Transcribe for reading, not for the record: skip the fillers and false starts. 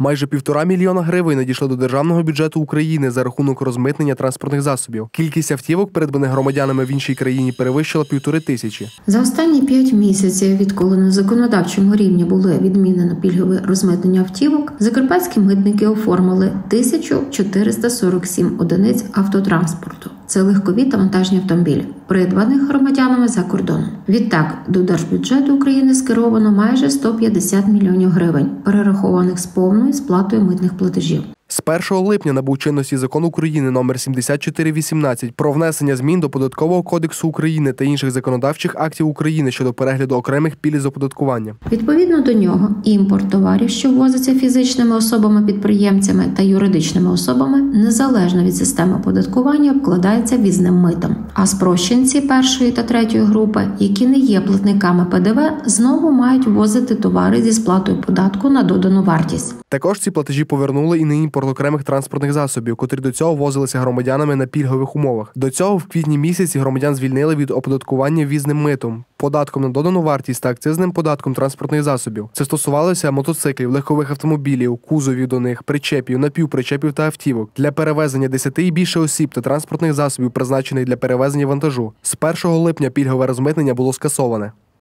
Майже 1,5 мільйона гривень надійшло до державного бюджету України за рахунок розмитнення транспортних засобів. Кількість автівок, придбаних громадянами в іншій країні, перевищила 1500. За останні 5 місяців, відколи на законодавчому рівні були відмінено пільгове розмитнення автівок, закарпатські митники оформили 1447 одиниць автотранспорту. Це легкові та вантажні автомобілі, придбаних громадянами за кордоном. Відтак, до держбюджету України скеровано майже 150 мільйонів гривень, перерахованих з повною сплатою митних платежів. З 1 липня набув чинності Закон України номер 7418 про внесення змін до Податкового кодексу України та інших законодавчих актів України щодо перегляду окремих пільг з оподаткування. Відповідно до нього, імпорт товарів, що ввозиться фізичними особами-підприємцями та юридичними особами, незалежно від системи оподаткування, обкладається ввізним митом. А спрощенці першої та третьої групи, які не є платниками ПДВ, знову мають ввозити товари зі сплатою податку на додану вартість. Також ці платежі повернули і на імпорт окремих транспортних засобів, котрі до цього ввозилися громадянами на пільгових умовах. До цього в квітні місяці громадян звільнили від оподаткування ввізним митом, податком на додану вартість та акцизним податком транспортних засобів. Це стосувалося мотоциклів, легкових автомобілів, кузовів до них, причепів, напівпричепів та автівок для перевезення 10 і більше осіб та транспортних засобів, призначених для перевезення вантажу. З 1 липня пільгове розмитнення було скасоване.